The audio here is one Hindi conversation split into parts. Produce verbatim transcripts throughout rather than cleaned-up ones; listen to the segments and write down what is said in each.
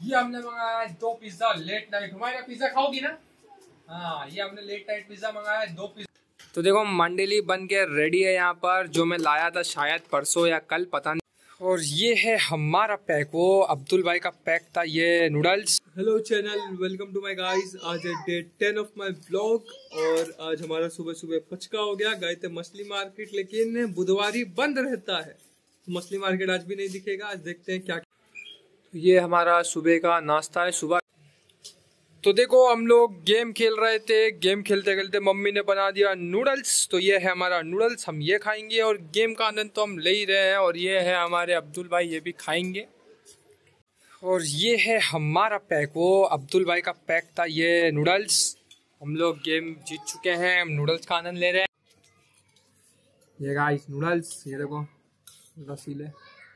ये हमने मंगाया है दो पिज्जा लेट नाइट। हमारा पिज्जा खाओगी ना? हाँ, ये हमने लेट नाइट पिज्जा मंगाया है दो पिज्जा। तो देखो मंडली बन के रेडी है यहाँ पर, जो मैं लाया था शायद परसों या कल, पता नहीं। और ये है हमारा पैक, वो अब्दुल भाई का पैक था, ये noodles. Hello channel, welcome to my guys. आज है day ten of my blog और आज हमारा सुबह सुबह पचका हो गया। गए थे मछली मार्केट, लेकिन बुधवारी बंद रहता है तो मछली मार्केट आज भी नहीं दिखेगा। आज देखते हैं क्या। ये हमारा सुबह का नाश्ता है। सुबह तो देखो हम लोग गेम खेल रहे थे, गेम खेलते खेलते मम्मी ने बना दिया नूडल्स। तो ये है हमारा नूडल्स, हम ये खाएंगे और गेम का आनंद तो हम ले ही रहे हैं। और ये है हमारे अब्दुल भाई, ये भी खाएंगे। और ये है हमारा पैक, वो अब्दुल भाई का पैक था, ये नूडल्स। हम लोग गेम जीत चुके हैं, हम नूडल्स का आनंद ले रहे हैं। ये गाइस नूडल्स, ये देखो रसीले।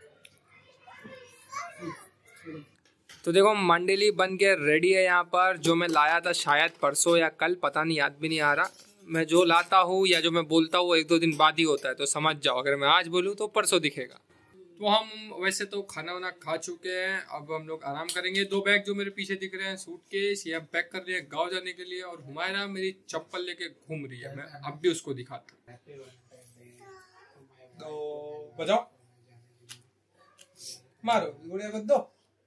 तो देखो मंडली बन के रेडी है यहाँ पर, जो मैं लाया था शायद परसों या कल, पता नहीं, याद भी नहीं आ रहा। मैं जो लाता हूँ या जो मैं बोलता हूँ वो एक दो दिन बाद ही होता है, तो समझ जाओ। अगर मैं आज बोलूँ तो परसों दिखेगा। तो हम वैसे तो खाना वाना खा चुके हैं, अब हम लोग आराम करेंगे। दो बैग जो मेरे पीछे दिख रहे हैं, सूटकेस, ये पैक कर रही है गाँव जाने के लिए। और हुमायरा मेरी चप्पल लेके घूम रही है, मैं अब भी उसको दिखाता हूँ। तो बजाओ, मारो गुड़िया को दो।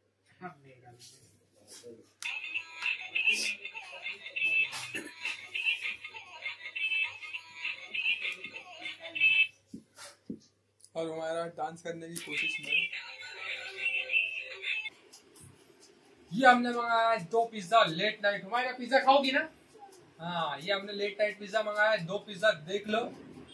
और हमारा डांस करने की कोशिश में। ये हमने मंगाया है दो पिज्जा लेट नाइट। हमारा पिज्जा खाओगी ना? हाँ, ये हमने लेट नाइट पिज्जा मंगाया है, दो पिज्जा देख लो।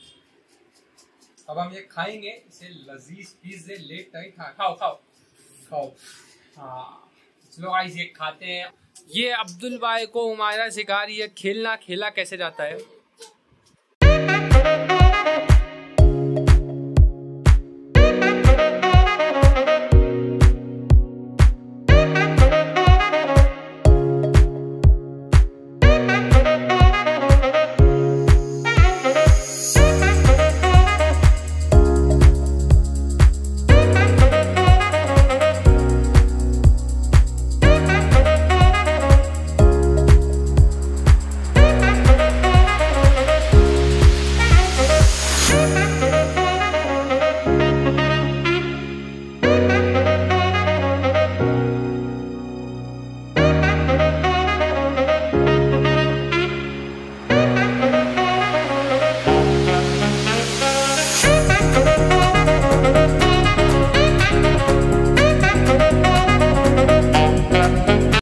अब हम ये खाएंगे, इसे लजीज पिज्जे लेट नाइट। हाँ खाओ खाओ खाओ। हाँ चलो गाइस, ये खाते हैं। ये अब्दुल भाई को हुमायरा सिखा रही है खेलना, खेला कैसे जाता है।